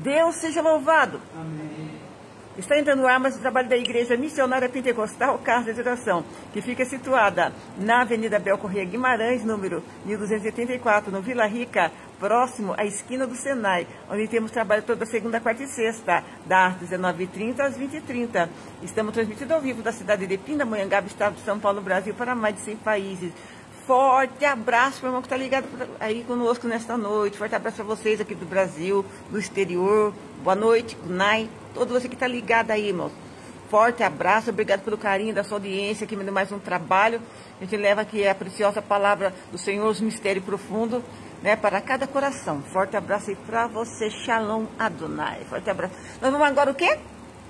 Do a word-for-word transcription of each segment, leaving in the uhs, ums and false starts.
Deus seja louvado. Amém. Está entrando no ar mais o trabalho da Igreja Missionária Pentecostal Casa de Oração, que fica situada na Avenida Bel Corrêa Guimarães, número mil duzentos e oitenta e quatro, no Vila Rica, próximo à esquina do Senai, onde temos trabalho toda segunda, quarta e sexta, das dezenove e trinta às vinte e trinta. Estamos transmitindo ao vivo da cidade de Pindamonhangaba, estado de São Paulo, Brasil, para mais de cem países. Forte abraço para o irmão que está ligado aí conosco nesta noite. Forte abraço para vocês aqui do Brasil, do exterior. Boa noite, good night. Todo você que está ligado aí, irmãos. Forte abraço, obrigado pelo carinho da sua audiência, que me deu mais um trabalho. A gente leva aqui a preciosa palavra do Senhor, os mistérios profundos, né, para cada coração. Forte abraço aí para você, Shalom Adonai. Forte abraço. Nós vamos agora o quê?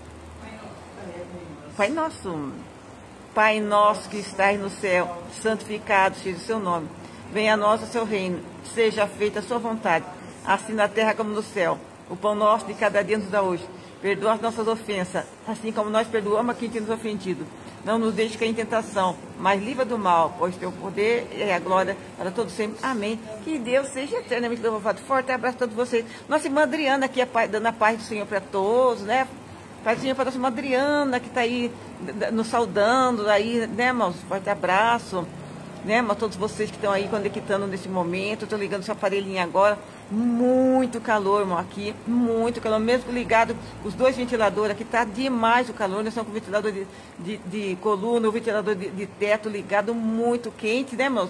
Pai Nosso. Pai nosso que estás no céu, santificado seja o seu nome. Venha a nós o seu reino, seja feita a sua vontade, assim na terra como no céu. O pão nosso de cada dia nos dá hoje. Perdoa as nossas ofensas, assim como nós perdoamos a quem tem nos ofendido. Não nos deixe cair em tentação, mas livra do mal, pois teu poder e a glória para todos sempre. Amém. Que Deus seja eternamente louvado. Forte abraço a todos vocês. Nossa irmã Adriana aqui, dando a paz do Senhor para todos, né? Paz do Senhor para a nossa irmã Adriana, que está aí nos saudando, aí, né, irmãos? Forte abraço, né, irmãos? Todos vocês que estão aí conectando nesse momento. Estou ligando seu aparelhinho agora. Muito calor, irmão, aqui. Muito calor. Mesmo ligado, os dois ventiladores aqui, tá demais o calor. Nós estamos com o ventilador de, de, de coluna, o ventilador de, de teto ligado, muito quente, né, irmãos?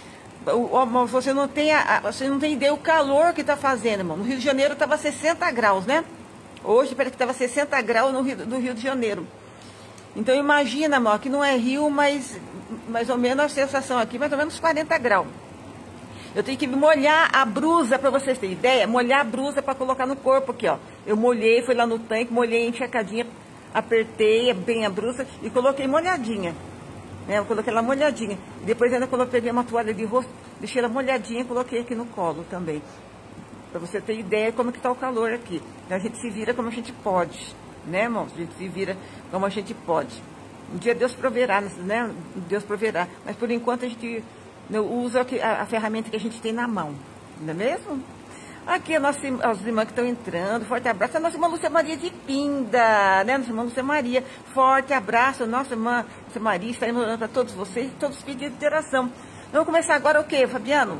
O, você, não tem a, você não tem ideia o calor que está fazendo, irmão. No Rio de Janeiro estava sessenta graus, né? Hoje parece que estava sessenta graus no Rio, no Rio de Janeiro. Então imagina, irmão, aqui não é Rio, mas mais ou menos a sensação aqui, mais ou menos quarenta graus. Eu tenho que molhar a blusa, para vocês terem ideia, molhar a blusa para colocar no corpo aqui, ó. Eu molhei, fui lá no tanque, molhei encharcadinha, apertei bem a blusa e coloquei molhadinha. Né? Eu coloquei ela molhadinha. Depois ainda coloquei uma toalha de rosto, deixei ela molhadinha e coloquei aqui no colo também. Para você ter ideia como que está o calor aqui. Então a gente se vira como a gente pode, né, irmãos? A gente se vira como a gente pode. Um dia Deus proverá, né? Deus proverá. Mas por enquanto a gente usa a, a ferramenta que a gente tem na mão, não é mesmo? Aqui a nossa, as irmãs que estão entrando, forte abraço. A nossa irmã Lúcia Maria de Pinda, né? Nossa irmã Lúcia Maria, forte abraço. Nossa irmã Lúcia Maria, estaremos orando para todos vocês, todos os pedidos de oração. Vamos começar agora o quê, Fabiano?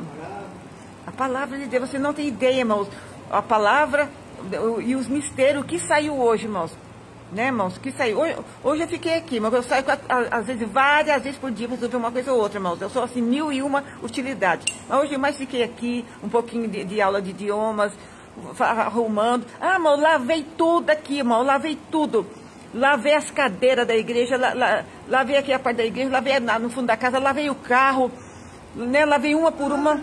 A palavra de Deus, você não tem ideia, irmãos. A palavra e os mistérios, o que saiu hoje, irmãos. Né, irmãos? O que saiu? Hoje, hoje eu fiquei aqui, mas eu saio às vezes, várias vezes por dia para resolver uma coisa ou outra, irmãos. Eu sou assim, mil e uma utilidades. Mas hoje eu mais fiquei aqui, um pouquinho de, de aula de idiomas, arrumando. Ah, irmão, lavei tudo aqui, irmão, lavei tudo. Lavei as cadeiras da igreja, la, la, lavei aqui a parte da igreja, lavei no fundo da casa, lavei o carro, né, lavei uma por uma.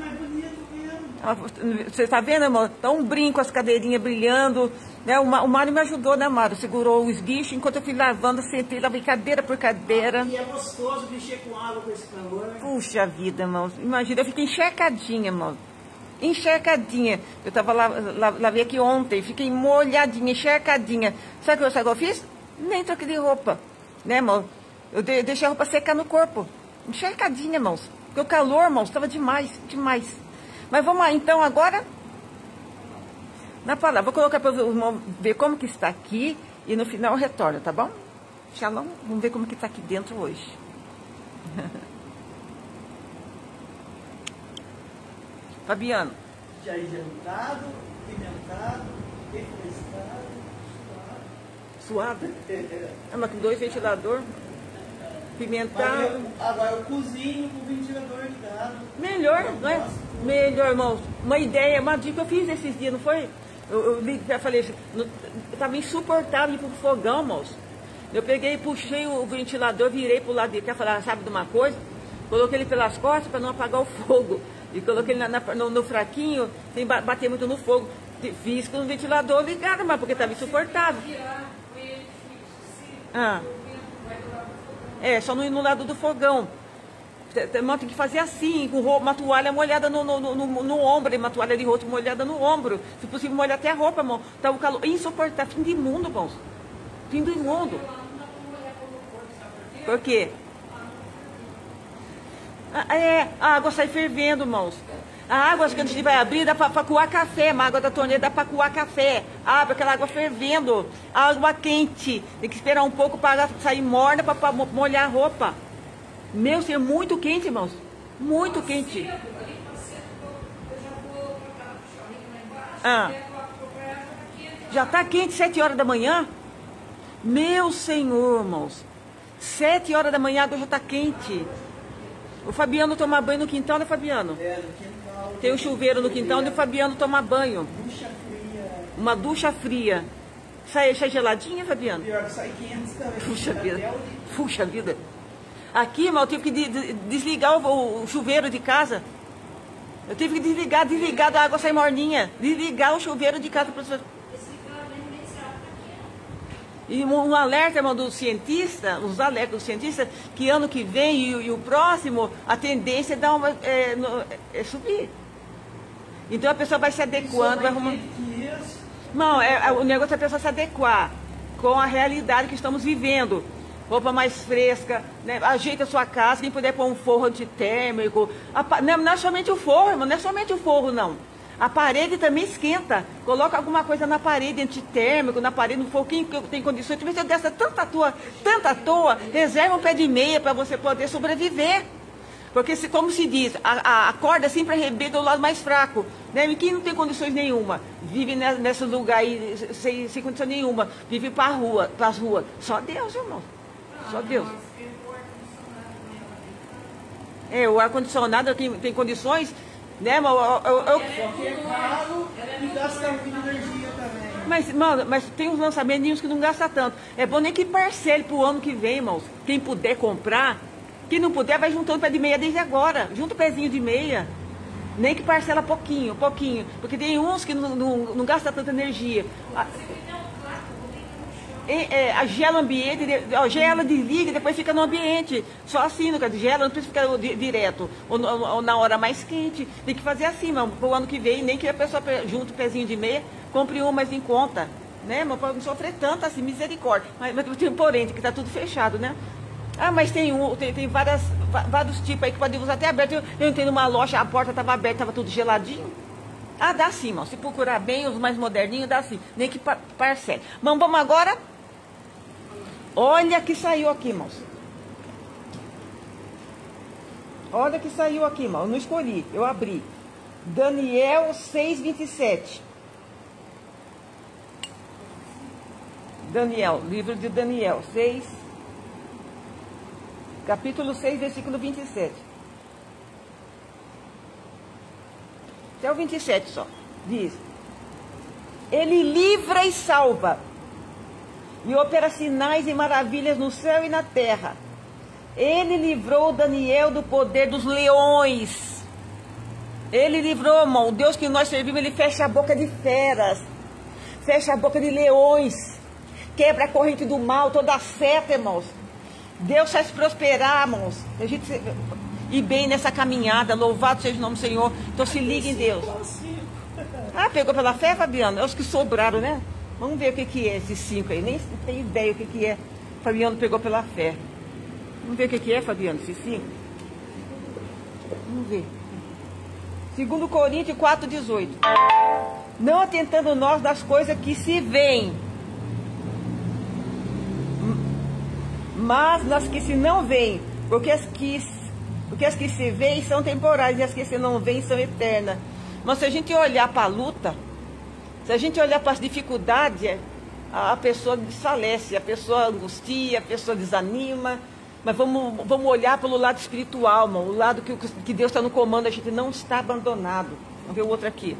Você está vendo, irmão? Tá um brinco, as cadeirinhas brilhando. Né? O, o Mário me ajudou, né, Mário? Segurou o esguicho. Enquanto eu fui lavando, sentei, lavei cadeira por cadeira. E é gostoso mexer com água com esse calor. Puxa vida, irmão. Imagina, eu fiquei encharcadinha, irmão. Encharcadinha. Eu tava lá, lavei aqui ontem, fiquei molhadinha, encharcadinha. Sabe o que eu fiz? Nem troquei de roupa. Né, irmão? Eu deixei a roupa secar no corpo. Encharcadinha, irmãos. Porque o calor, irmãos, estava demais, demais. Mas vamos lá, então, agora, na palavra. Vou colocar para o irmão ver como que está aqui e no final eu retorno, tá bom? Shalom, vamos ver como que está aqui dentro hoje. Fabiano. Já adiantado, pimentado, refrescado, Suado? É, mas com dois ventiladores. Pimentado. Agora eu cozinho com o ventilador ligado. Melhor, não é? Melhor, irmãos. Uma ideia, uma dica que eu fiz esses dias, não foi? Eu, eu, eu falei assim, estava insuportável ir pro fogão, irmãos. Eu peguei, puxei o ventilador, virei pro lado dele. Quer falar, sabe de uma coisa? Coloquei ele pelas costas para não apagar o fogo. E coloquei ele na, na, no, no fraquinho, sem bater muito no fogo. Fiz com o ventilador ligado, mas porque estava insuportável. Ah. É, só no, no lado do fogão. Tem que fazer assim, com uma toalha molhada no, no, no, no, no ombro, uma toalha de rosto molhada no ombro. Se possível, molhar até a roupa, irmão. Tá o calor insuportável, fim de mundo, irmãos. Fim do mundo. Por quê? Ah, é, a água sai fervendo, irmãos. A água que a gente vai abrir dá para coar café, a água da torneira dá para coar café. Abre aquela água fervendo, água quente. Tem que esperar um pouco para sair morna para molhar a roupa. Meu Senhor, muito quente, irmãos. Muito quente. Ah. Já está quente, sete horas da manhã? Meu Senhor, irmãos. Sete horas da manhã a água já está quente. O Fabiano toma banho no quintal, né, Fabiano? É, no quintal. Tem um chuveiro no quintal onde o Fabiano toma banho. Ducha fria. Uma ducha fria. Sai, sai geladinha, Fabiano? Pior que sai quente também. Puxa vida. Até o- Puxa vida. Aqui, irmão, eu tive que de- de- desligar o, o chuveiro de casa. Eu tive que desligar, desligar da água sair morninha. Desligar o chuveiro de casa. Pra... E um, um alerta, irmão, do cientista, os alertas dos cientistas, que ano que vem e, e o próximo, a tendência é, dar uma, é, no- é subir. Então a pessoa vai se adequando, vai arrumando. Que isso? Não, é, é, o negócio é a pessoa se adequar com a realidade que estamos vivendo. Roupa mais fresca, né? Ajeita a sua casa, quem puder pôr um forro antitérmico. A pa- não, não é somente o forro, irmão, não é somente o forro, não. A parede também esquenta. Coloca alguma coisa na parede, antitérmico, na parede, no forro, quem tem condições. Se você gasta tanta toa, tanta toa, reserva um pé de meia para você poder sobreviver. Porque, se, como se diz, a, a, a corda sempre arrebenta do lado mais fraco. Né? E quem não tem condições nenhuma, vive ne- nesse lugar aí sem, sem condição nenhuma, vive para rua, as ruas. Só Deus, irmão. Só Deus. É, o ar-condicionado tem, tem condições, né, mas eu, eu, eu, Só que é caro e gasta muita energia também. mas, mano, mas tem uns lançamentos que não gasta tanto. É bom nem que parcele pro ano que vem, irmãos. Quem puder comprar, quem não puder vai juntando pé de meia desde agora. Junta o pezinho de meia. Nem que parcela pouquinho, pouquinho. Porque tem uns que não, não, não gasta tanta energia. A, é, é, a gela o ambiente, de- ó, gela, desliga e depois fica no ambiente. Só assim, no caso, gela, não precisa ficar di- direto. Ou, no- ou na hora mais quente. Tem que fazer assim, mano, pro ano que vem, nem que a pessoa pe- junte o pezinho de meia, compre um mais em conta. Né, mas para não sofrer tanto assim, misericórdia. Mas, mas tem um porém, que tá tudo fechado, né? Ah, mas tem, um, tem, tem várias, va- vários tipos aí que podem usar até aberto. Eu, eu entrei numa loja, a porta estava aberta, estava tudo geladinho. Ah, dá sim, irmão. Se procurar bem, os mais moderninhos, dá sim. Nem que pa parcele. Mas vamos agora. Olha que saiu aqui, irmãos. Olha que saiu aqui, irmão. Eu não escolhi, eu abri. Daniel seis, vinte e sete. Daniel, livro de Daniel, seis, capítulo seis, versículo vinte e sete. Até o vinte e sete só. Diz: Ele livra e salva, e opera sinais e maravilhas no céu e na terra. Ele livrou Daniel do poder dos leões. Ele livrou, irmão. O Deus que nós servimos, ele fecha a boca de feras, fecha a boca de leões, quebra a corrente do mal, toda a seta, irmãos. Deus faz prosperar, irmãos. A gente se- ir bem nessa caminhada. Louvado seja o nome do Senhor. Então se liga em Deus. Ah, pegou pela fé, Fabiano? É os que sobraram, né? Vamos ver o que, que é esses cinco aí. Nem tem ideia o que, que é. Fabiano pegou pela fé. Vamos ver o que, que é, Fabiano, esses cinco. Vamos ver. Segundo Coríntios quatro, dezoito. Não atentando nós das coisas que se veem, mas nas que se não veem, porque as que, porque as que se veem são temporais e as que se não veem são eternas. Mas se a gente olhar para a luta, se a gente olhar para as dificuldades, a pessoa desfalece, a pessoa angustia, a pessoa desanima. Mas vamos, vamos olhar pelo lado espiritual, irmão, o lado que, que Deus está no comando, a gente não está abandonado. Vamos ver o outro aqui.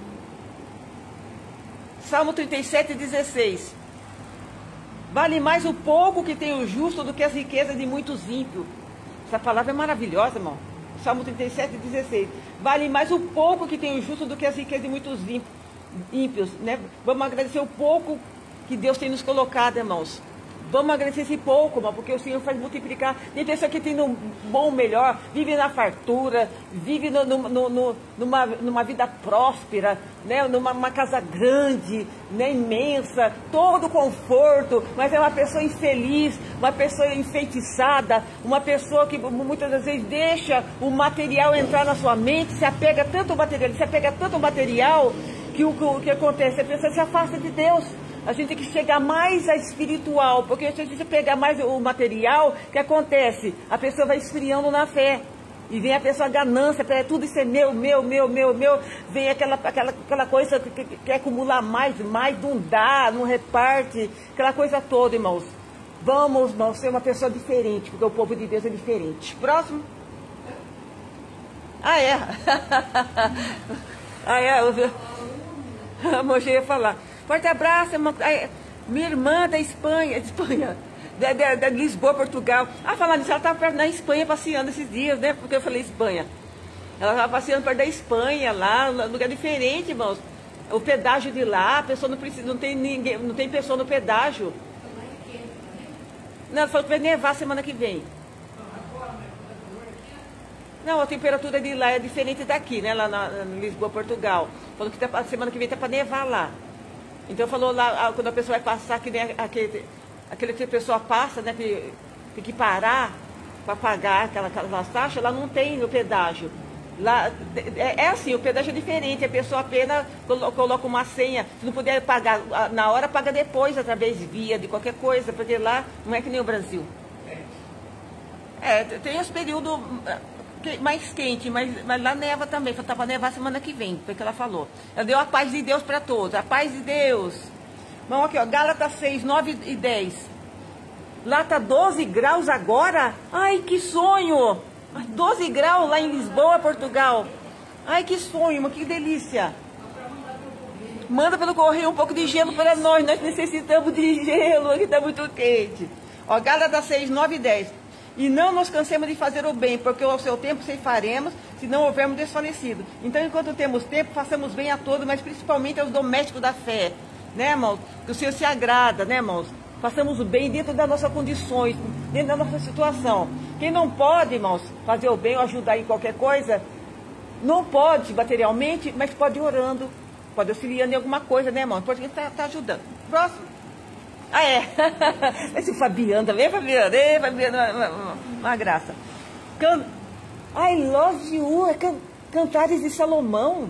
Salmo trinta e sete, dezesseis. Vale mais o pouco que tem o justo do que as riquezas de muitos ímpios. Essa palavra é maravilhosa, irmão. Salmo trinta e sete, dezesseis. Vale mais o pouco que tem o justo do que as riquezas de muitos ímpios. Né? Vamos agradecer o pouco que Deus tem nos colocado, irmãos. Vamos agradecer esse pouco, irmão, porque o Senhor faz multiplicar. Tem pessoa que tem um bom, melhor, vive na fartura, vive no, no, no, no, numa, numa vida próspera, né? Numa uma casa grande, né? Imensa, todo conforto, mas é uma pessoa infeliz, uma pessoa enfeitiçada, uma pessoa que muitas das vezes deixa o material entrar na sua mente, se apega tanto ao material, se apega tanto ao material, que o, o que acontece? A pessoa se afasta de Deus. A gente tem que chegar mais a espiritual, porque se a gente pegar mais o material, o que acontece? A pessoa vai esfriando na fé. E vem a pessoa a ganância, tudo isso é meu, meu, meu, meu, meu. Vem aquela, aquela, aquela coisa que, que quer acumular mais, mais, não dá, não reparte, aquela coisa toda, irmãos. Vamos, irmãos, ser uma pessoa diferente, porque o povo de Deus é diferente. Próximo. Ah, é. ah, é. A moça ia falar. Forte abraço, irmã, minha irmã da Espanha, de Espanha, da, da, da Lisboa, Portugal. Ah, falando nisso, ela estava na Espanha passeando esses dias, né? Porque eu falei Espanha. Ela estava passeando perto da Espanha, lá, num lugar diferente, irmãos. O pedágio de lá, a pessoa não precisa, não tem ninguém, não tem pessoa no pedágio. Não, ela falou que vai nevar semana que vem. Não, a temperatura de lá é diferente daqui, né? Lá na, na Lisboa, Portugal. Falou que tá, semana que vem tá para nevar lá. Então falou lá, quando a pessoa vai passar, que nem aquele, aquele que a pessoa passa, né? Que tem que parar para pagar aquela, aquelas taxas, lá não tem no pedágio. Lá, é, é assim, o pedágio é diferente, a pessoa apenas coloca uma senha, se não puder pagar na hora, paga depois, através de via, de qualquer coisa, porque lá não é que nem o Brasil. É, tem os períodos mais quentes, mas, mas lá neva também, tá para nevar semana que vem, foi o que ela falou. Ela deu a paz de Deus para todos, a paz de Deus. Vamos aqui, ó, Gálatas seis, nove e dez. Lá tá doze graus agora? Ai, que sonho! doze graus lá em Lisboa, Portugal. Ai, que sonho, que delícia. Manda pelo correio um pouco de gelo para nós. Nós necessitamos de gelo, aqui está muito quente. Ó, Gálatas seis, nove e dez. E não nos cansemos de fazer o bem, porque ao seu tempo ceifaremos, se não houvermos desfalecido. Então, enquanto temos tempo, façamos bem a todos, mas principalmente aos domésticos da fé. Né, irmãos? Que o Senhor se agrada, né, irmãos? Façamos o bem dentro das nossas condições, dentro da nossa situação. Quem não pode, irmãos, fazer o bem ou ajudar em qualquer coisa, não pode materialmente, mas pode ir orando, pode auxiliando em alguma coisa, né, irmão? Pode estar tá, tá ajudando. Próximo. Ah, é. Esse Fabiano também, Fabiano. Ei, Fabiano, uma, uma, uma graça. Can... I love you. É can... Cantares de Salomão.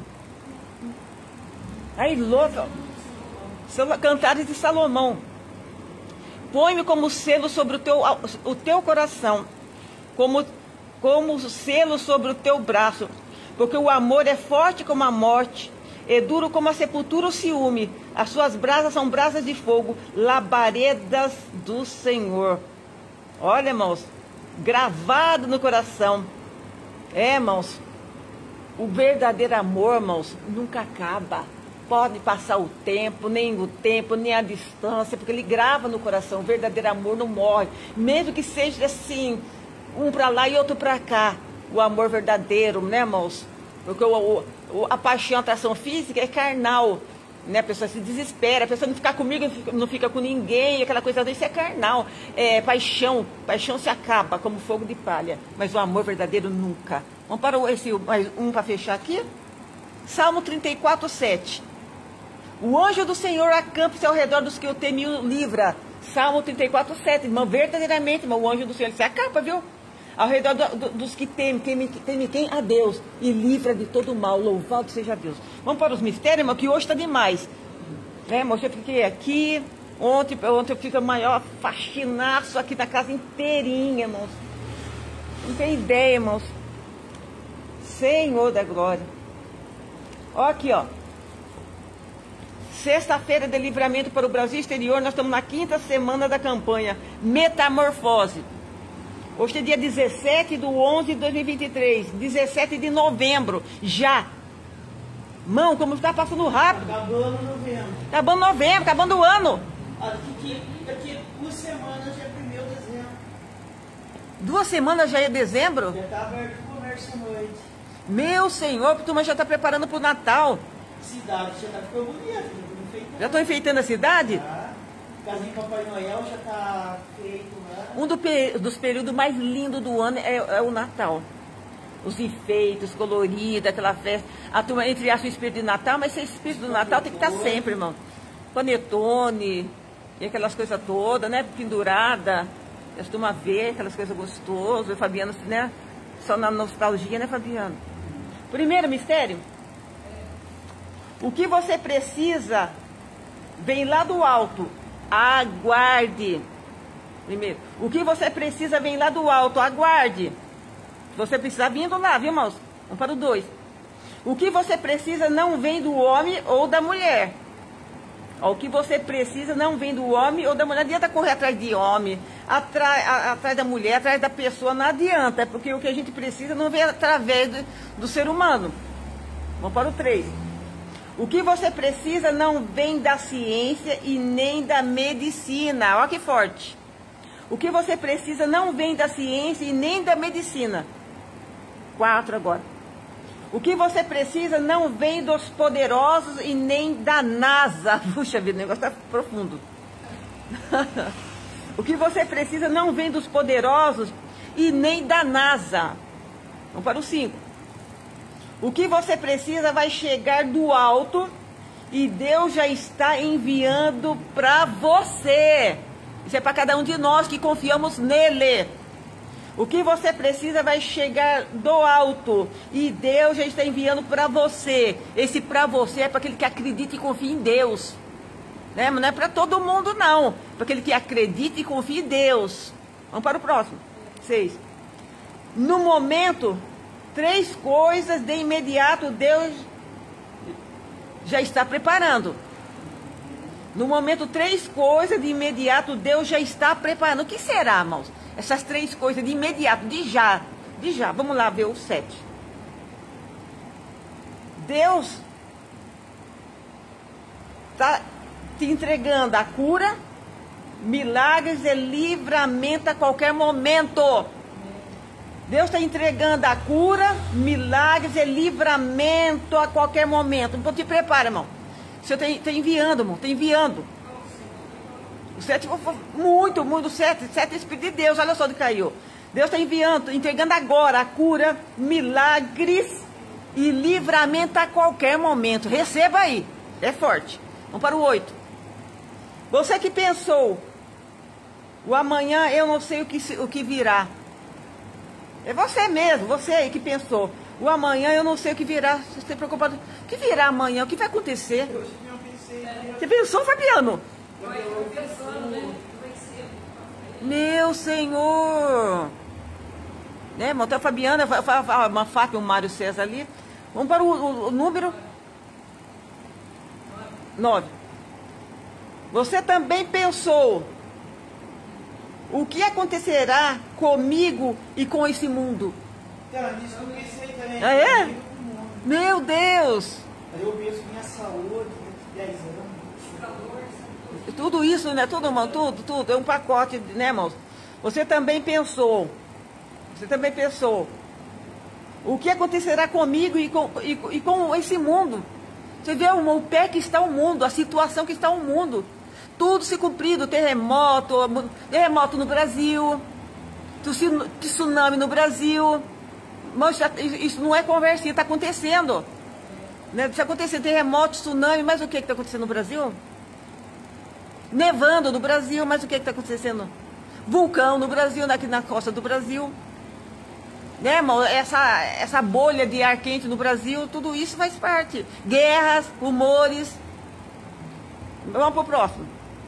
I love you. Cantares de Salomão. Põe-me como selo sobre o teu, o teu coração, como, como selo sobre o teu braço, porque o amor é forte como a morte, é duro como a sepultura o ciúme, as suas brasas são brasas de fogo, labaredas do Senhor. Olha, irmãos, gravado no coração. É, irmãos, o verdadeiro amor, irmãos, nunca acaba. Pode passar o tempo, nem o tempo, nem a distância, porque ele grava no coração. O verdadeiro amor não morre. Mesmo que seja assim, um para lá e outro para cá. O amor verdadeiro, né, irmãos? Porque o, o, a paixão, a atração física é carnal. Né? A pessoa se desespera, a pessoa não fica comigo, não fica com ninguém, aquela coisa disso é carnal. É paixão, paixão se acaba como fogo de palha. Mas o amor verdadeiro nunca. Vamos para esse mais um para fechar aqui? Salmo trinta e quatro, sete. O anjo do Senhor acampa-se ao redor dos que o temem e o livra. Salmo trinta e quatro, sete. Irmão, verdadeiramente, irmão, o anjo do Senhor ele se acampa, viu? Ao redor do, do, dos que temem, temem, temem quem? A Deus. E livra de todo mal. Louvado seja Deus. Vamos para os mistérios, irmão, que hoje está demais. Né, irmão? Eu fiquei aqui. Ontem, ontem eu fiz o maior faxinaço aqui na casa inteirinha, irmãos. Não tem ideia, irmãos. Senhor da glória. Ó aqui, ó. Sexta-feira de livramento para o Brasil exterior, nós estamos na quinta semana da campanha Metamorfose. Hoje é dia dezessete de onze de dois mil e vinte e três, dezessete de novembro, já. Mão, como está passando rápido. Acabando novembro. Acabando novembro, acabando o ano. Daqui, daqui duas semanas já é primeiro de dezembro. Duas semanas já é dezembro? Já está aberto o comércio à noite. Meu Senhor, a turma já está preparando para o Natal. Cidade já está ficando bonita. Já estão enfeitando a cidade? Ah. Casinha Papai Noel já tá feito lá. Um do, dos períodos mais lindos do ano é, é o Natal. Os enfeites coloridos, aquela festa. A turma, entre aspas, o espírito de Natal, mas esse espírito do Natal tem que estar sempre, irmão. Panetone, e aquelas coisas todas, né? Pendurada. A turma vê aquelas coisas gostosas. Fabiano, né? Só na nostalgia, né, Fabiano? Primeiro mistério. O que você precisa vem lá do alto. Aguarde. Primeiro. O que você precisa vem lá do alto. Aguarde. Você precisa vindo lá, viu, irmãos? Vamos para o dois. O que você precisa não vem do homem ou da mulher. O que você precisa não vem do homem ou da mulher. Não adianta correr atrás de homem, atrás, a, atrás da mulher, atrás da pessoa. Não adianta, porque o que a gente precisa não vem através do, do ser humano. Vamos para o três. O que você precisa não vem da ciência e nem da medicina. Olha que forte. O que você precisa não vem da ciência e nem da medicina. Quatro agora. O que você precisa não vem dos poderosos e nem da NASA. Puxa vida, o negócio está profundo. O que você precisa não vem dos poderosos e nem da NASA. Vamos para o cinco. O que você precisa vai chegar do alto e Deus já está enviando para você. Isso é para cada um de nós que confiamos nele. O que você precisa vai chegar do alto e Deus já está enviando para você. Esse para você é para aquele que acredita e confia em Deus. Né? Não é para todo mundo não. Para aquele que acredita e confia em Deus. Vamos para o próximo. Seis. No momento, três coisas de imediato Deus já está preparando. No momento, três coisas de imediato Deus já está preparando. O que será, irmãos? Essas três coisas de imediato, de já, de já. Vamos lá ver o sete. Deus está te entregando a cura, milagres e livramento a qualquer momento. Deus está entregando a cura, milagres e livramento a qualquer momento. Então te prepara, irmão. O Senhor está enviando, irmão, está enviando. O sete, muito, muito, sete, sete Espírito de Deus, olha só onde caiu. Deus está enviando, entregando agora a cura, milagres e livramento a qualquer momento. Receba aí, é forte. Vamos para o oito. Você que pensou, o amanhã eu não sei o que, o que virá. É você mesmo, você aí que pensou. O amanhã eu não sei o que virá. Você está preocupado. O que virá amanhã? O que vai acontecer? Você pensou, Fabiano? Meu Senhor. Né, irmão? Então a Fabiana, uma faca e o Mário César ali. Vamos para o, o, o número nove. Você também pensou o que acontecerá comigo e com esse mundo? Cara, isso que eu pensei também. Ah, é? Meu Deus! Aí eu penso minha saúde, dez anos. Tudo isso, né? Tudo, irmão, tudo, tudo. É um pacote, né, irmãos? Você também pensou. Você também pensou. O que acontecerá comigo e com, e, e com esse mundo? Você vê, irmão, o pé que está o mundo, a situação que está o mundo. Tudo se cumprido, terremoto, terremoto no Brasil, tsunami no Brasil. Mas isso não é conversinha, está acontecendo. Né? Está acontecendo terremoto, tsunami, mas o que está acontecendo no Brasil? Nevando no Brasil, mas o que está acontecendo? Vulcão no Brasil, aqui na costa do Brasil. Né, irmão? Essa, essa bolha de ar quente no Brasil, tudo isso faz parte. Guerras, rumores. Vamos para o próximo.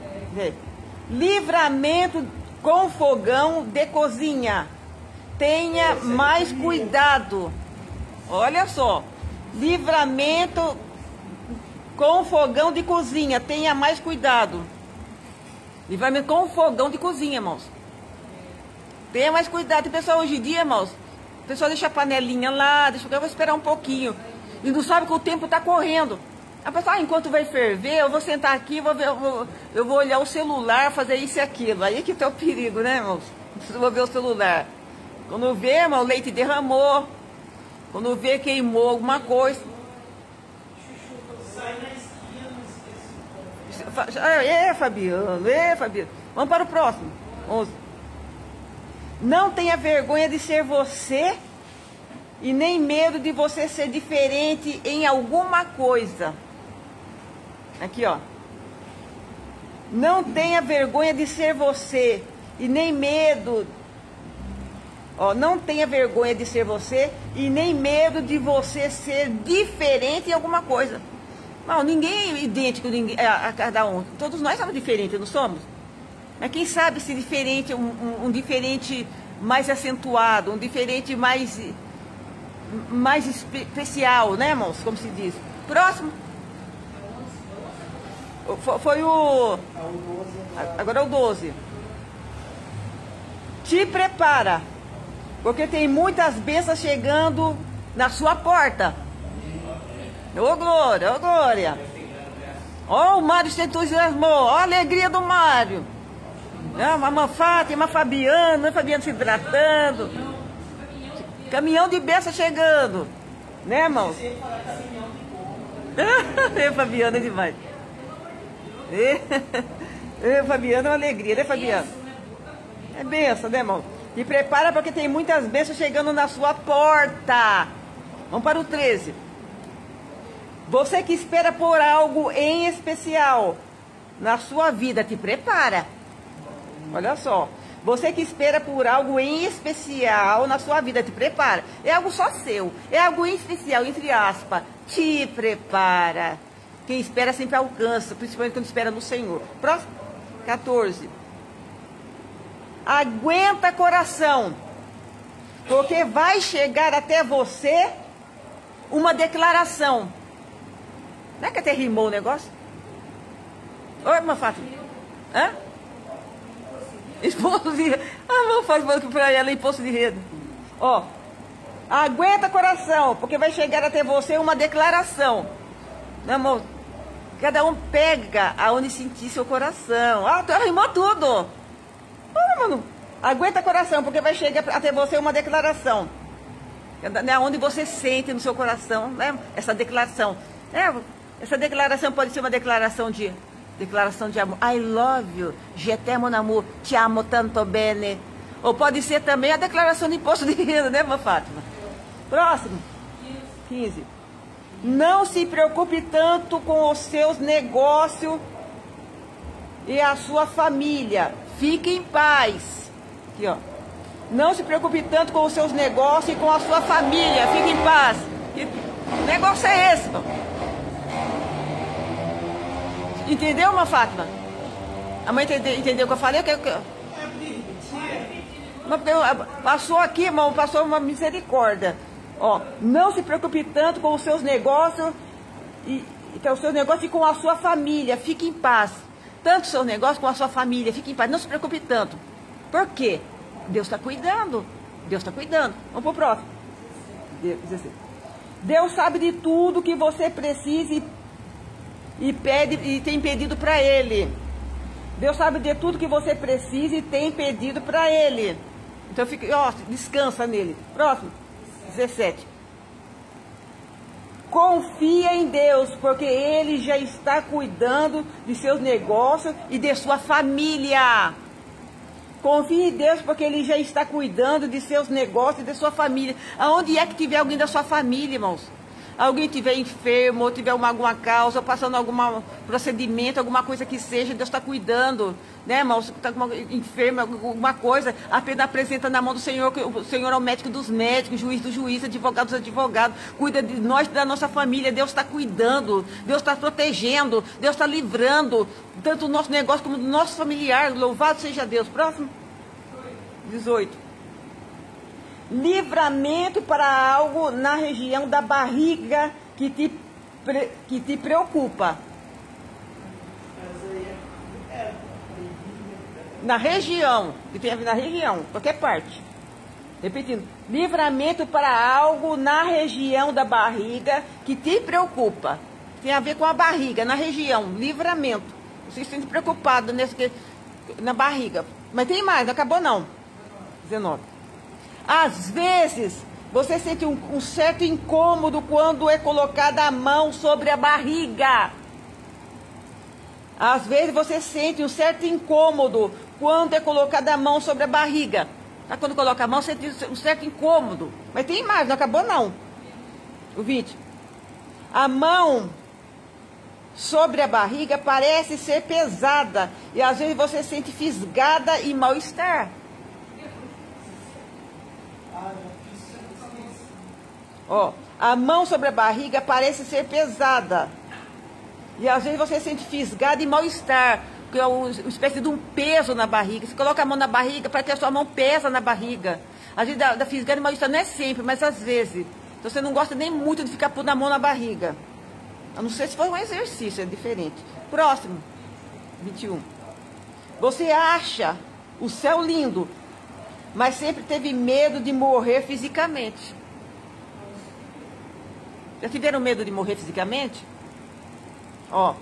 Livramento com fogão de cozinha. Tenha mais cuidado. Olha só. Livramento com fogão de cozinha. Tenha mais cuidado. Livramento com fogão de cozinha, irmãos. Tenha mais cuidado. Tem pessoal hoje em dia, irmãos. O pessoal deixa a panelinha lá, deixa eu vou esperar um pouquinho. E não sabe que o tempo está correndo. A pessoa, ah, enquanto vai ferver, eu vou sentar aqui, vou ver, eu, vou, eu vou olhar o celular, fazer isso e aquilo. Aí que tá o perigo, né, irmãos? Eu vou ver o celular. Quando vê, irmão, o leite derramou. Quando vê, queimou alguma coisa. É, Fabiano, é, Fabiano. Vamos para o próximo. onze. Não tenha vergonha de ser você e nem medo de você ser diferente em alguma coisa. Aqui, ó. Não tenha vergonha de ser você e nem medo. Ó, não tenha vergonha de ser você e nem medo de você ser diferente em alguma coisa. Não, ninguém é idêntico a, a cada um. Todos nós somos diferentes, não somos? Mas quem sabe se diferente, um, um, um diferente mais acentuado, um diferente mais, mais especial, né, irmãos? Como se diz. Próximo. Foi, foi o... Agora é o doze. Te prepara, porque tem muitas bênçãos chegando na sua porta. Ô glória, ô glória. Ó, o Mário se entusiasmou. Ó a alegria do Mário. É, uma irmã Fátima, uma Fabiana, Fabiana se hidratando. Caminhão de bênção chegando. Né, irmãos? É, Fabiana é demais. É, Fabiana é uma alegria, né, Fabiana? É bênção, né, irmão? E prepara porque tem muitas bênçãos chegando na sua porta. Vamos para o treze. Você que espera por algo em especial na sua vida, te prepara. Olha só. Você que espera por algo em especial na sua vida, te prepara. É algo só seu. É algo em especial, entre aspas. Te prepara. Quem espera sempre alcança, principalmente quando espera no Senhor. Próximo. quatorze. Aguenta coração, porque vai chegar até você uma declaração. Não é que até rimou o negócio? Oi, irmã Fátima. Hã? Imposto de renda. Ah, vamos fazer para ela imposto de renda. Ó, aguenta coração, porque vai chegar até você uma declaração. Não, amor? Cada um pega aonde sentir seu coração. Ah, tu arrimou tudo. Ah, mano, aguenta coração, porque vai chegar até você uma declaração. Né, onde você sente no seu coração, né? Essa declaração. É, essa declaração pode ser uma declaração de declaração de amor. I love you, je t'aime mon amour, te amo tanto bene. Ou pode ser também a declaração de imposto de renda, né, irmã Fátima? Próximo. quinze. Não se preocupe tanto com os seus negócios e a sua família. Fique em paz. Aqui, ó. Não se preocupe tanto com os seus negócios e com a sua família. Fique em paz. Que negócio é esse, irmão? Entendeu, irmã Fátima? A mãe entendeu, entendeu o que eu falei? O que, que... Passou aqui, irmão, passou uma misericórdia. Ó, não se preocupe tanto com os seus negócios e, e os seus negócios e com a sua família. Fique em paz. Tanto o seu negócio com a sua família. Fique em paz. Não se preocupe tanto. Por quê? Deus está cuidando. Deus está cuidando. Vamos para o próximo. Deus sabe de tudo que você precisa e, e pede e tem pedido para Ele. Deus sabe de tudo que você precisa e tem pedido para Ele. Então fique, ó, descansa nele. Próximo. dezessete. Confia em Deus, porque Ele já está cuidando de seus negócios e de sua família. Confie em Deus, porque Ele já está cuidando de seus negócios e de sua família. Aonde é que tiver alguém da sua família, irmãos? Alguém tiver enfermo, ou tiver uma, alguma causa, ou passando algum procedimento, alguma coisa que seja, Deus está cuidando, né, irmãos? Está enfermo, alguma coisa, apenas apresenta na mão do Senhor, que o Senhor é o médico dos médicos, juiz do juiz, advogado dos advogados, cuida de nós, da nossa família. Deus está cuidando, Deus está protegendo, Deus está livrando, tanto o nosso negócio como o nosso familiar. Louvado seja Deus. Próximo. dezoito. Livramento para algo na região da barriga que te, que te preocupa. Na região, que tem a ver na região, qualquer parte. Repetindo, livramento para algo na região da barriga que te preocupa. Tem a ver com a barriga, na região, livramento. Você está preocupado nesse, na barriga. Mas tem mais, não acabou não. dezenove. Às vezes, você sente um, um certo incômodo quando é colocada a mão sobre a barriga. Às vezes você sente um certo incômodo quando é colocada a mão sobre a barriga. Tá? Quando coloca a mão, você sente um certo incômodo. Mas tem mais, não acabou não. O vídeo. A mão sobre a barriga parece ser pesada. E às vezes você sente fisgada e mal-estar. Ó, a mão sobre a barriga parece ser pesada. E às vezes você sente fisgada e mal-estar. Que é uma espécie de um peso na barriga. Você coloca a mão na barriga para que a sua mão pesa na barriga. Às vezes da, da fisgada e mal-estar não é sempre, mas às vezes. Então você não gosta nem muito de ficar pondo a mão na barriga. A não ser se for um exercício, é diferente. Próximo. vinte e um. Você acha o céu lindo, mas sempre teve medo de morrer fisicamente. Já tiveram medo de morrer fisicamente? Ó.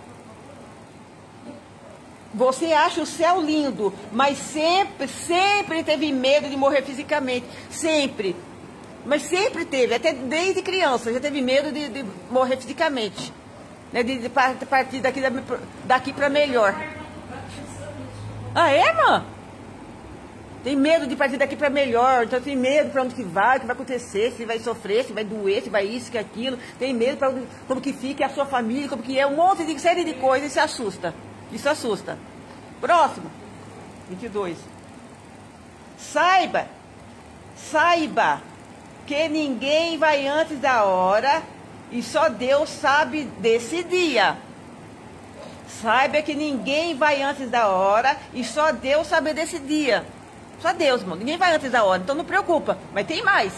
Você acha o céu lindo, mas sempre, sempre teve medo de morrer fisicamente. Sempre. Mas sempre teve, até desde criança, já teve medo de, de morrer fisicamente. Né? De, de partir daqui, daqui para melhor. Ah, é, mano? Tem medo de partir daqui para melhor. Então tem medo para onde que vai, o que vai acontecer, se vai sofrer, se vai doer, se vai isso, que aquilo. Tem medo para como que fica a sua família, como que é, um monte de série de coisas e se assusta. Isso assusta. Próximo. vinte e dois. Saiba, saiba que ninguém vai antes da hora e só Deus sabe desse dia. Saiba que ninguém vai antes da hora e só Deus sabe desse dia. Só Deus, mano. Ninguém vai antes da hora, então não preocupa. Mas tem mais.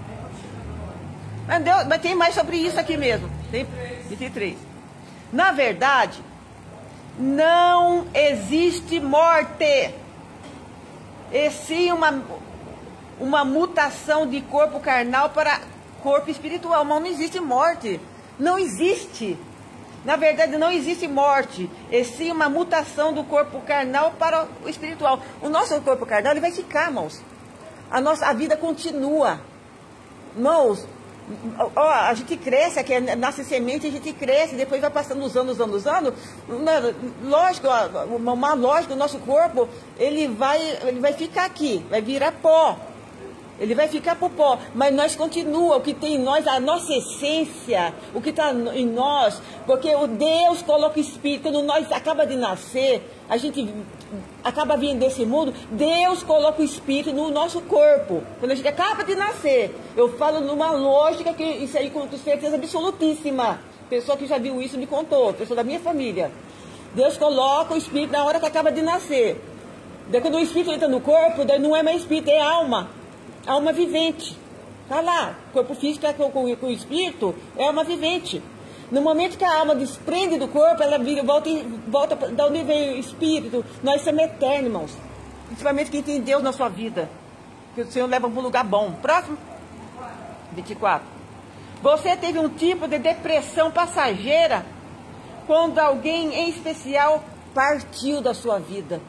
Mas, Deus, mas tem mais sobre isso aqui mesmo. Tem vinte e três. Na verdade, não existe morte, e sim uma, uma mutação de corpo carnal para corpo espiritual. Mas não existe morte. Não existe. Na verdade, não existe morte, e sim uma mutação do corpo carnal para o espiritual. O nosso corpo carnal ele vai ficar, irmãos. A nossa a vida continua. Irmãos, ó, a gente cresce, aqui nasce semente, a gente cresce, depois vai passando os anos, anos, anos. Lógico, uma lógica, o nosso corpo, ele vai, ele vai ficar aqui, vai virar pó. Ele vai ficar pro pó, mas nós continua, o que tem em nós, a nossa essência, o que está em nós, porque o Deus coloca o Espírito, quando nós acaba de nascer, a gente acaba vindo desse mundo, Deus coloca o Espírito no nosso corpo, quando a gente acaba de nascer. Eu falo numa lógica que isso aí com certeza absolutíssima, pessoa que já viu isso me contou, pessoa da minha família. Deus coloca o Espírito na hora que acaba de nascer. Daí quando o Espírito entra no corpo, daí não é mais Espírito, é alma. Alma vivente. Está lá. O corpo físico é com, com, com o espírito, é alma vivente. No momento que a alma desprende do corpo, ela vira, volta, volta da onde veio o espírito. Nós somos eternos, irmãos. Principalmente quem tem Deus na sua vida. Que o Senhor leva para um lugar bom. Próximo. vinte e quatro. Você teve um tipo de depressão passageira quando alguém em especial partiu da sua vida.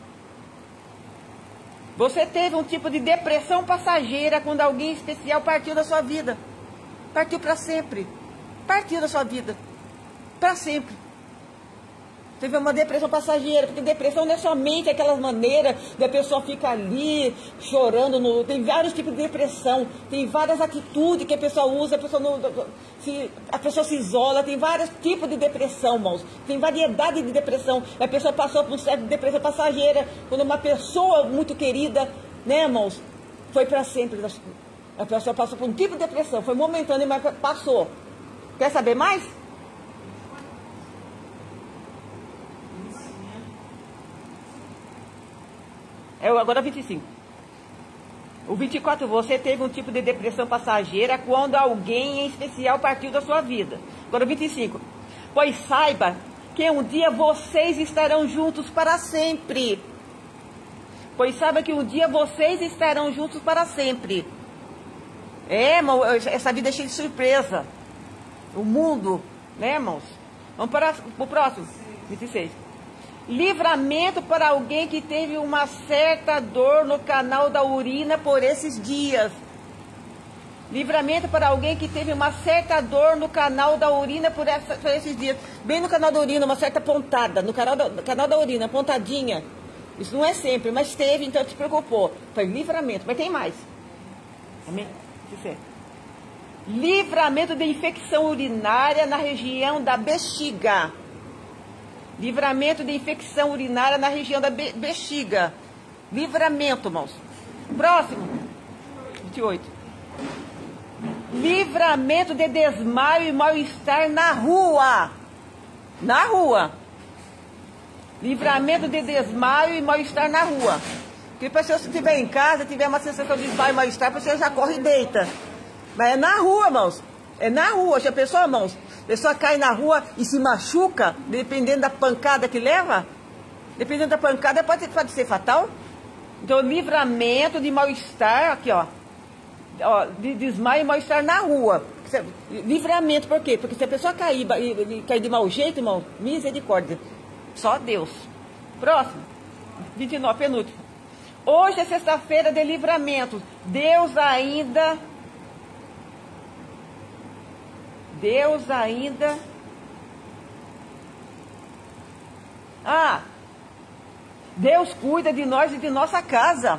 Você teve um tipo de depressão passageira quando alguém especial partiu da sua vida. Partiu para sempre. Partiu da sua vida. Para sempre. Teve uma depressão passageira, porque depressão não é somente aquelas maneiras da pessoa ficar ali chorando. No, tem vários tipos de depressão, tem várias atitudes que a pessoa usa, a pessoa, não, se, a pessoa se isola, tem vários tipos de depressão, irmãos. Tem variedade de depressão. A pessoa passou por um certo de depressão passageira, quando uma pessoa muito querida, né, irmãos, foi para sempre. A pessoa passou por um tipo de depressão, foi momentâneo, mas passou. Quer saber mais? É agora vinte e cinco. O vinte e quatro, você teve um tipo de depressão passageira quando alguém em especial partiu da sua vida. Agora vinte e cinco. Pois saiba que um dia vocês estarão juntos para sempre. Pois saiba que um dia vocês estarão juntos para sempre. É, irmão, essa vida é cheia de surpresa. O mundo, né, irmãos? Vamos para o próximo. vinte e seis. Livramento para alguém que teve uma certa dor no canal da urina por esses dias. Livramento para alguém que teve uma certa dor no canal da urina por, essa, por esses dias. Bem no canal da urina, uma certa pontada. No canal da, no canal da urina, pontadinha. Isso não é sempre, mas teve, então te preocupou. Foi livramento, mas tem mais. Amém? Livramento de infecção urinária na região da bexiga. Livramento de infecção urinária na região da be bexiga. Livramento, irmãos. Próximo. vinte e oito. Livramento de desmaio e mal-estar na rua. Na rua. Livramento de desmaio e mal-estar na rua. Porque a pessoa, se estiver em casa, tiver uma sensação de desmaio e mal-estar, a pessoa já corre e deita. Mas é na rua, irmãos. É na rua. Se a pessoa, irmãos, a pessoa cai na rua e se machuca, dependendo da pancada que leva, dependendo da pancada, pode, pode ser fatal. Então, livramento de mal-estar, aqui, ó. Ó, de desmaio e mal-estar na rua. Livramento, por quê? Porque se a pessoa cair, cair de mau jeito, irmão, misericórdia. Só Deus. Próximo. vinte e nove, penúltimo. Hoje é sexta-feira de livramento. Deus ainda... Deus ainda... Ah! Deus cuida de nós e de nossa casa.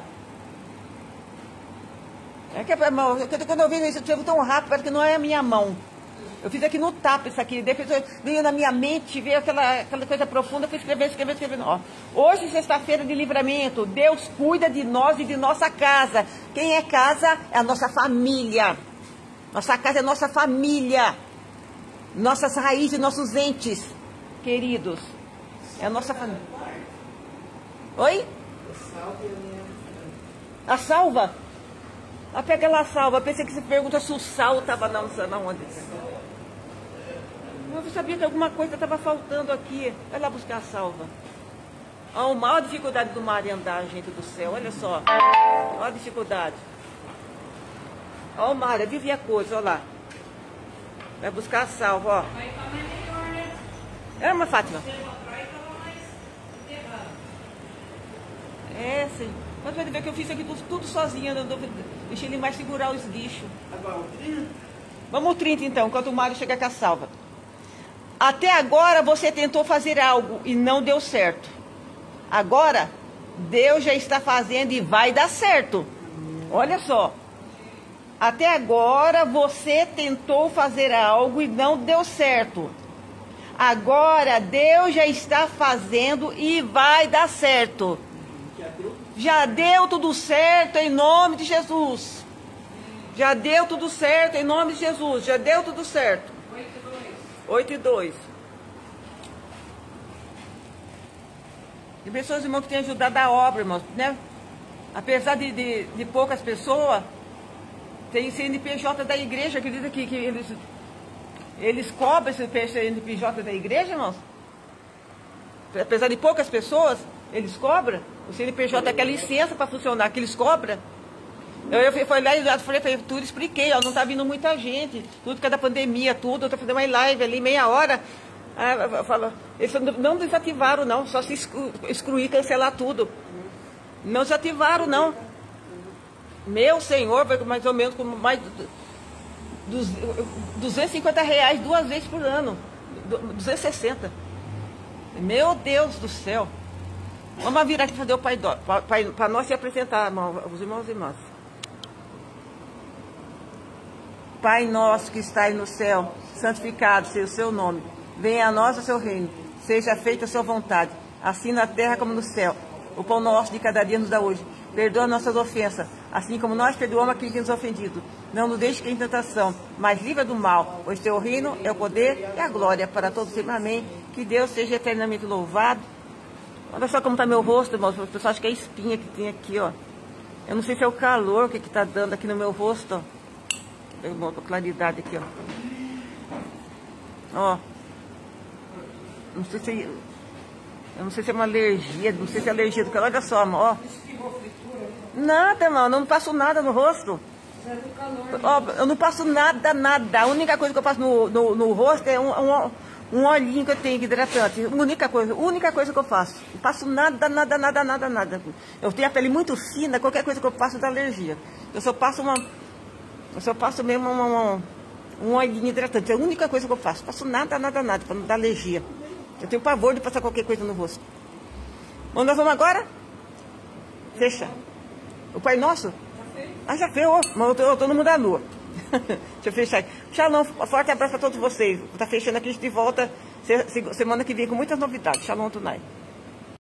É que, irmão, quando eu vejo isso, eu estou tão rápido, parece que não é a minha mão. Eu fiz aqui no tapa isso aqui, depois veio na minha mente, veio aquela, aquela coisa profunda, eu fui escrevendo, escrevendo, escrevendo. Ó, hoje, sexta-feira de livramento, Deus cuida de nós e de nossa casa. Quem é casa? É a nossa família. Nossa casa é nossa família. Nossas raízes, nossos entes queridos. É a nossa família. Oi? A salva? Ah, pega lá a salva. Pensei que você pergunta se o sal estava na, na onde. Eu sabia que alguma coisa estava faltando aqui. Vai lá buscar a salva. Olha a maior dificuldade do mar em andar, gente do céu. Olha só. Olha a dificuldade. Olha o mar, vive a coisa, olha lá. Vai buscar a salva, ó. É uma Fátima. É, sim. Mas vai ver que eu fiz aqui tudo, tudo sozinha. Não deixei ele mais segurar os guichos. Vamos ao trinta então, enquanto o Mário chega com a salva. Até agora você tentou fazer algo e não deu certo. Agora, Deus já está fazendo e vai dar certo. Olha só. Até agora você tentou fazer algo e não deu certo. Agora Deus já está fazendo e vai dar certo. Já deu tudo certo em nome de Jesus. Já deu tudo certo em nome de Jesus. Já deu tudo certo. oito e dois. E pessoas, irmãos, que têm ajudado a obra, irmãos, né? Apesar de, de, de poucas pessoas, tem C N P J da igreja, acredita que, que eles, eles cobram esse C N P J da igreja, irmãos? Apesar de poucas pessoas, eles cobram. O C N P J é aquela licença para funcionar, que eles cobram. Eu, eu fui lá e falei para tudo, expliquei, ó, não está vindo muita gente, tudo que é da pandemia, tudo, eu estou fazendo uma live ali, meia hora. Ah, eu falo, eles não desativaram não, só se excluir, cancelar tudo. Não desativaram não. Meu Senhor, vai mais ou menos com mais de duzentos e cinquenta reais duas vezes por ano. duzentos e sessenta. Meu Deus do céu. Vamos vir aqui fazer o Pai Nosso, para nós se apresentar, irmão, os irmãos e irmãs. Pai nosso que estais no céu, santificado seja o seu nome. Venha a nós o seu reino. Seja feita a sua vontade, assim na terra como no céu. O pão nosso de cada dia nos dá hoje. Perdoa nossas ofensas, assim como nós perdoamos a quem tem nos ofendido. Não nos deixe cair em tentação, mas livra do mal, pois teu reino é o poder e a glória para todos sempre. Amém. Que Deus seja eternamente louvado. Olha só como está meu rosto, irmãos. O pessoal acha que é espinha que tem aqui, ó. Eu não sei se é o calor que está dando aqui no meu rosto, ó. Pega a claridade aqui, ó. Ó. Não sei se... Eu não sei se é uma alergia, não sei se é alergia do calor. Olha só, ó. Nada, irmão. Eu não passo nada no rosto. Ó, eu não passo nada, nada. A única coisa que eu passo no, no, no rosto é um... um Um olhinho que eu tenho hidratante, única coisa, única coisa que eu faço. Não passo nada, nada, nada, nada, nada. Eu tenho a pele muito fina, qualquer coisa que eu passo dá alergia. Eu só passo uma, Eu só passo mesmo uma, uma, um olhinho hidratante. É a única coisa que eu faço. Faço nada, nada, nada, para não dar alergia. Eu tenho pavor de passar qualquer coisa no rosto. Bom, nós vamos agora? Fecha. O Pai Nosso? Ah, já fez, mas eu tô, eu tô no mundo da lua. Deixa eu fechar aqui. Shalom, forte abraço para todos vocês. Tá fechando aqui de volta semana que vem com muitas novidades. Shalom, Tunai.